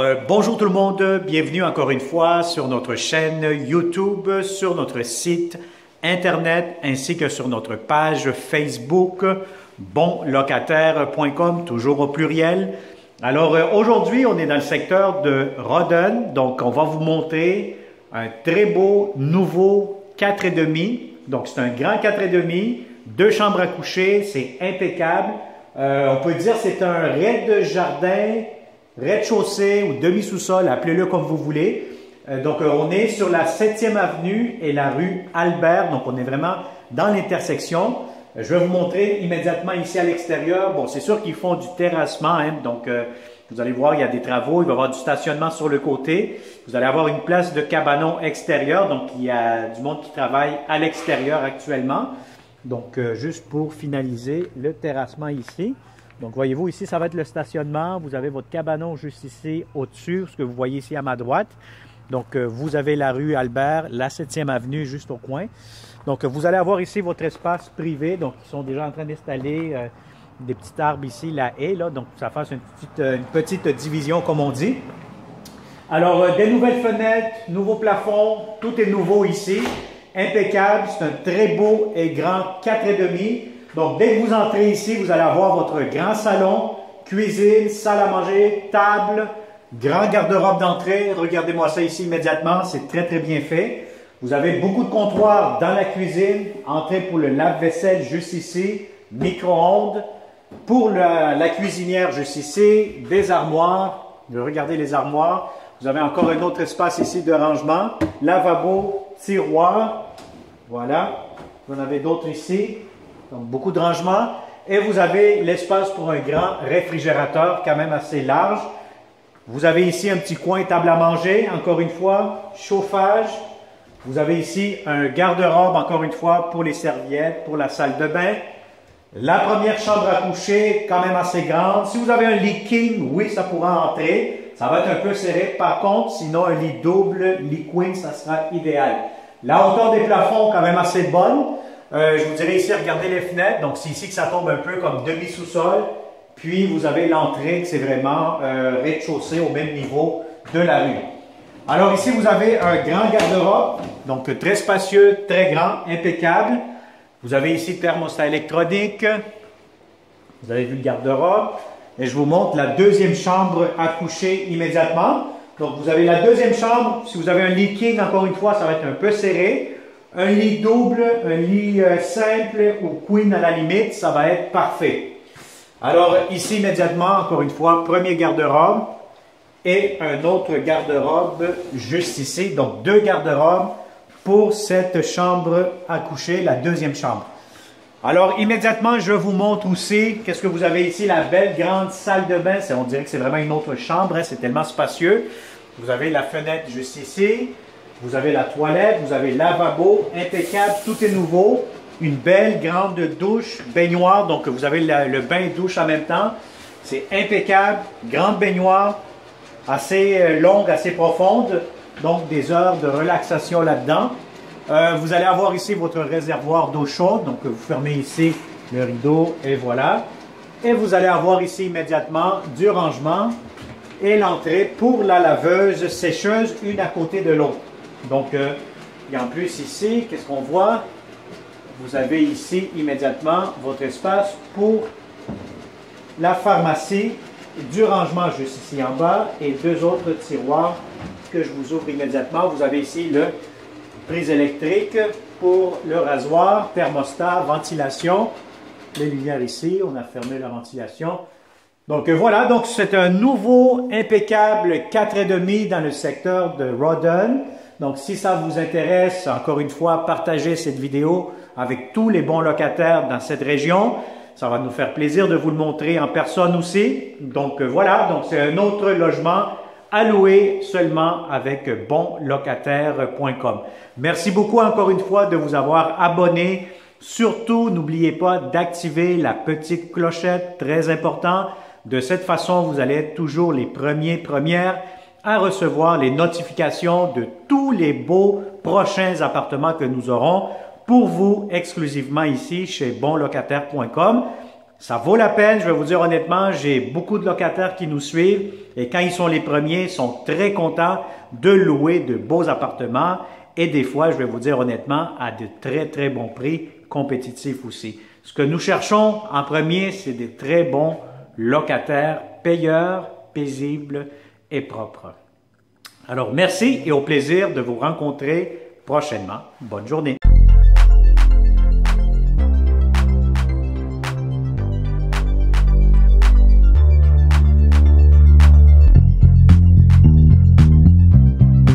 Bonjour tout le monde, bienvenue encore une fois sur notre chaîne YouTube, sur notre site Internet ainsi que sur notre page Facebook bonlocataire.com, toujours au pluriel. Alors aujourd'hui, on est dans le secteur de Rawdon, donc on va vous montrer un très beau nouveau 4,5. Donc c'est un grand 4,5, 2 chambres à coucher, c'est impeccable. On peut dire c'est un rez-de-jardin, rez-de-chaussée ou demi-sous-sol, appelez-le comme vous voulez. Donc, on est sur la 7e avenue et la rue Albert. Donc, on est vraiment dans l'intersection. Je vais vous montrer immédiatement ici à l'extérieur. Bon, c'est sûr qu'ils font du terrassement. Hein, donc, vous allez voir, il y a des travaux. Il va y avoir du stationnement sur le côté. Vous allez avoir une place de cabanon extérieur. Donc, il y a du monde qui travaille à l'extérieur actuellement. Donc, juste pour finaliser le terrassement ici. Donc, voyez-vous, ici, ça va être le stationnement. Vous avez votre cabanon juste ici au-dessus, ce que vous voyez ici à ma droite. Donc, vous avez la rue Albert, la 7e avenue juste au coin. Donc, vous allez avoir ici votre espace privé. Donc, ils sont déjà en train d'installer des petits arbres ici, la haie, là. Donc, ça fasse une petite division, comme on dit. Alors, des nouvelles fenêtres, nouveaux plafonds, tout est nouveau ici. Impeccable. C'est un très beau et grand 4,5. Donc, dès que vous entrez ici, vous allez avoir votre grand salon, cuisine, salle à manger, table, grand garde-robe d'entrée. Regardez-moi ça ici immédiatement, c'est très, très bien fait. Vous avez beaucoup de comptoirs dans la cuisine, entrée pour le lave-vaisselle juste ici, micro-ondes. Pour la cuisinière juste ici, des armoires. Regardez les armoires. Vous avez encore un autre espace ici de rangement. Lavabo, tiroir. Voilà. Vous en avez d'autres ici. Donc, beaucoup de rangements. Et vous avez l'espace pour un grand réfrigérateur quand même assez large. Vous avez ici un petit coin table à manger, encore une fois, chauffage. Vous avez ici un garde-robe, encore une fois, pour les serviettes, pour la salle de bain. La première chambre à coucher, quand même assez grande. Si vous avez un lit king, oui, ça pourra entrer. Ça va être un peu serré. Par contre, sinon, un lit double, lit queen, ça sera idéal. La hauteur des plafonds, quand même assez bonne. Je vous dirais ici, regardez les fenêtres. Donc, c'est ici que ça tombe un peu comme demi-sous-sol. Puis, vous avez l'entrée, c'est vraiment rez-de-chaussée au même niveau de la rue. Alors, ici, vous avez un grand garde-robe. Donc, très spacieux, très grand, impeccable. Vous avez ici le thermostat électronique. Vous avez vu le garde-robe. Et je vous montre la deuxième chambre à coucher immédiatement. Donc, vous avez la deuxième chambre. Si vous avez un lit king, encore une fois, ça va être un peu serré. Un lit double, un lit simple ou queen à la limite, ça va être parfait. Alors ici immédiatement, encore une fois, premier garde-robe et un autre garde-robe juste ici. Donc 2 garde-robes pour cette chambre à coucher, la deuxième chambre. Alors immédiatement, je vous montre aussi, qu'est-ce que vous avez ici, la belle grande salle de bain. On dirait que c'est vraiment une autre chambre, hein, c'est tellement spacieux. Vous avez la fenêtre juste ici. Vous avez la toilette, vous avez le lavabo, impeccable, tout est nouveau. Une belle grande douche, baignoire, donc vous avez le bain et douche en même temps. C'est impeccable, grande baignoire, assez longue, assez profonde, donc des heures de relaxation là-dedans. Vous allez avoir ici votre réservoir d'eau chaude, donc vous fermez ici le rideau et voilà. Et vous allez avoir ici immédiatement du rangement et l'entrée pour la laveuse sécheuse, une à côté de l'autre. Donc, et en plus ici, qu'est-ce qu'on voit? Vous avez ici immédiatement votre espace pour la pharmacie, du rangement juste ici en bas et 2 autres tiroirs que je vous ouvre immédiatement. Vous avez ici le prise électrique pour le rasoir, thermostat, ventilation. Les lumières ici, on a fermé la ventilation. Donc voilà, donc c'est un nouveau impeccable 4,5 dans le secteur de Rawdon. Donc, si ça vous intéresse, encore une fois, partagez cette vidéo avec tous les bons locataires dans cette région. Ça va nous faire plaisir de vous le montrer en personne aussi. Donc, voilà. Donc, c'est un autre logement à louer seulement avec bonlocataire.com. Merci beaucoup encore une fois de vous avoir abonné. Surtout, n'oubliez pas d'activer la petite clochette, très important. De cette façon, vous allez être toujours les premières à recevoir les notifications de tous les beaux prochains appartements que nous aurons pour vous exclusivement ici chez bonlocataire.com. Ça vaut la peine, je vais vous dire honnêtement, j'ai beaucoup de locataires qui nous suivent et quand ils sont les premiers, ils sont très contents de louer de beaux appartements et des fois, je vais vous dire honnêtement, à de très, très bons prix, compétitifs aussi. Ce que nous cherchons en premier, c'est des très bons locataires, payeurs, paisibles et propres. Alors, merci et au plaisir de vous rencontrer prochainement. Bonne journée.